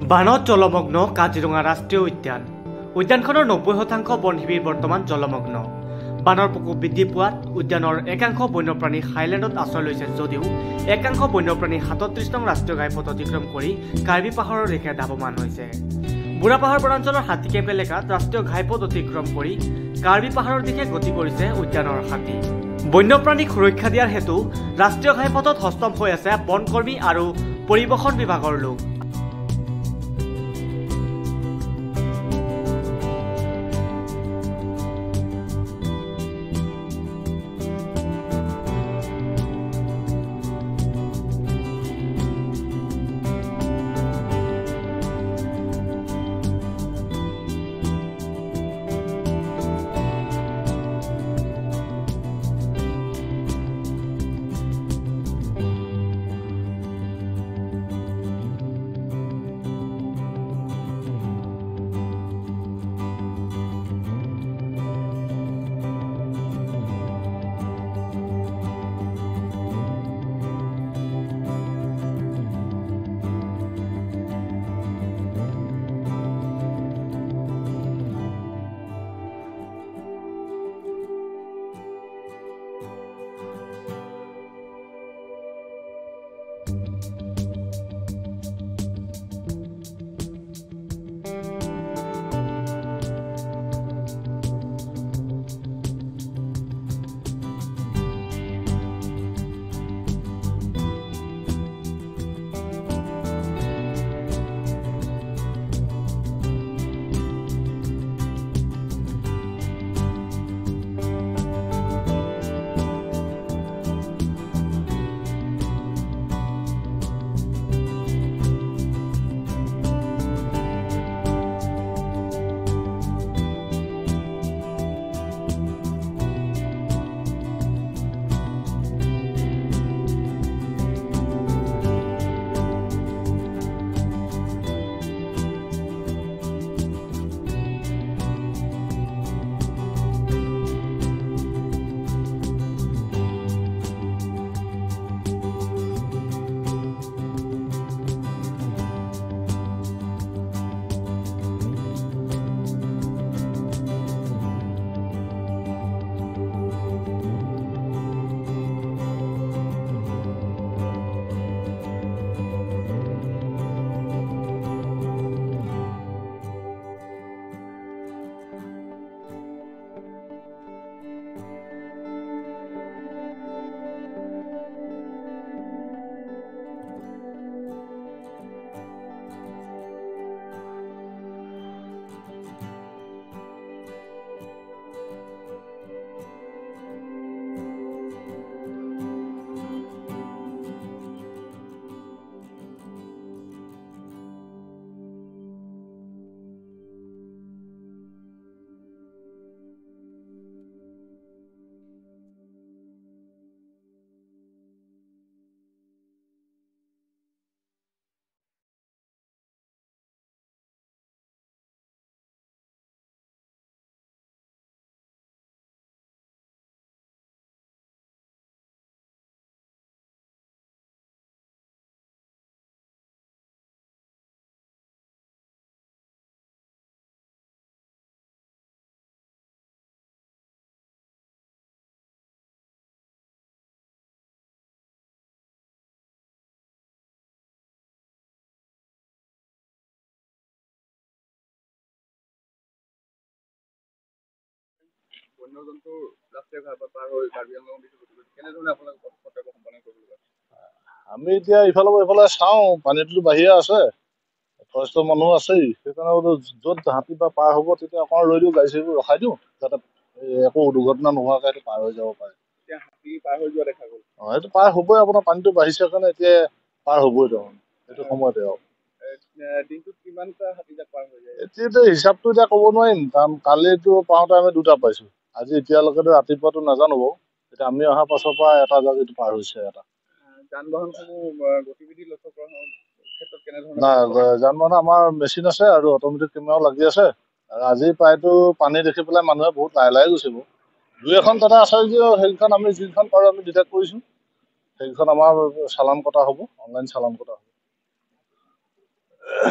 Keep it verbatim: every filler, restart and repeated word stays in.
বানত জলমগ্ন কাজিৰঙা ৰাষ্ট্ৰীয় উদ্যান উদ্যানখনৰ নব্বৈ শতাংশ বনশিবিৰ বৰ্তমান জলমগ্ন। বানৰ প্ৰকোপ বৃদ্ধি পোৱাত উদ্যানৰ একাংশ বন্যপ্ৰাণী হাইলেণ্ডত আশ্ৰয় লৈছে যদিও একাংশ বন্যপ্ৰাণী সাতত্ৰিশ নং ৰাষ্ট্ৰীয় ঘাইপথ অতিক্ৰম কৰি কাৰ্বি পাহাৰৰ দিশে ধাৱমান হৈছে। বুঢ়া পাহাৰ বনাঞ্চলৰ হাতী কেম্প এলেকাত ৰাষ্ট্ৰীয় ঘাইপথ অতিক্ৰম কৰি কাৰ্বি পাহাৰৰ দিশে গতি কৰিছে উদ্যানৰ হাতী। বন্যপ্ৰাণীক সুৰক্ষা দিয়াৰ হেতু ৰাষ্ট্ৰীয় ঘাইপথত হস্তম হৈ আছে বনকৰ্মী আৰু পৰিবহণ বিভাগৰ লোক। আমি এতিয়া ইফালৰ পৰা ইফালে চাওঁ, পানীটো বাঢ়িয়ে আছে, যথেষ্ট মানুহ আছেই, সেইকাৰণে য'ত হাতী বা পাৰ হ'ব তেতিয়া অকণমান ৰৈ দিওঁ, গাড়ী চাড়ীবোৰ ৰখাই দিওঁ, যাতে একো দুৰ্ঘটনা নোহোৱাকৈ সেইটো পাৰ হৈ যাব পাৰে। অঁ সেইটো পাৰ হ'বই, আপোনাৰ পানীটো বাঢ়িছে কাৰণে এতিয়া পাৰ হ'বই তাৰমানে সেইটো সময়তে আৰু এতিয়াতো হিচাপটো এতিয়া ক'ব নোৱাৰিম, কাৰণ কালিতো পাওঁতে আমি দুটা পাইছোঁ, আজি এতিয়ালৈকেতো ৰাতিপুৱাটো নাজানো বাৰু, এতিয়া আমি অহাৰ পাছৰ পৰা এটা জাগিটো পাৰ হৈছে এটা। যান বাহনসমূহ গতিবিধি লক্ষ্য কৰা ক্ষেত্ৰত কেনেধৰণে? নাই, যান বাহন আমাৰ মেচিন আছে আৰু অট'মেটিক কেমেৰাও লাগি আছে, আৰু আজি প্ৰায়তো পানী দেখি পেলাই মানুহে বহুত লাহে লাহে গৈছে বাৰু। দুই এখন দাদা আছে যে সেইকেইখন আমি যিখন পাৰোঁ আমি ডিটেক্ট কৰিছোঁ, সেইকেইখন আমাৰ চালান কটা হ'ব, অনলাইন চালান কটা হ'ব।